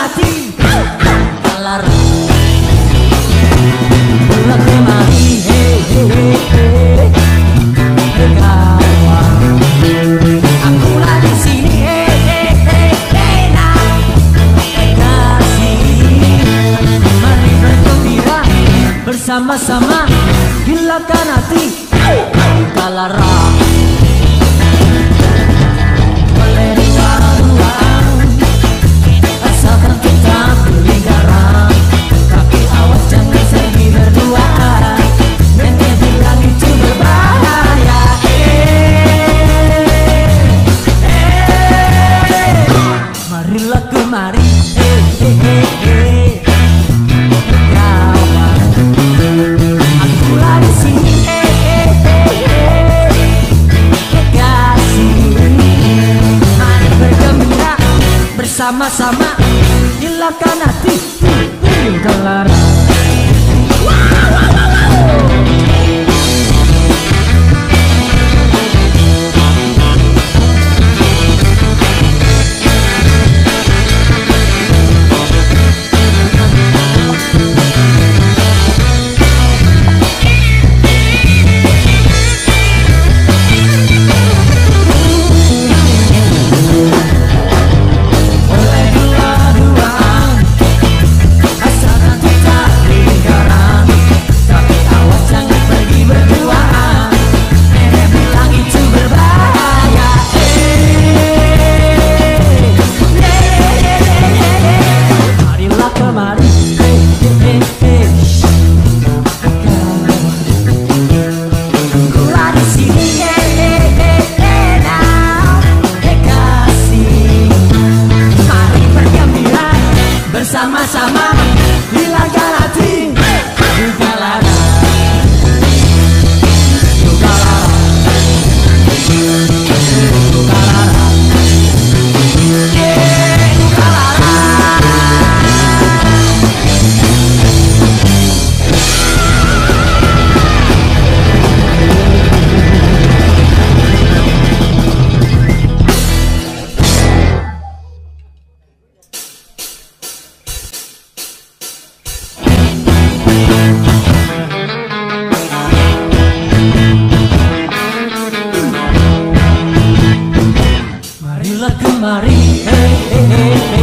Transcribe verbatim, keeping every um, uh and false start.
hati kalar bulan kemari hey hey hey hey kawan aku lagi sini hey hey hey hey nah hey kasih mari bergembira bersama-sama gilakan hati kalar sama-sama gilakan hati kalar. Sama-sama hilalkan hati kalar kalar kemari hey hey hey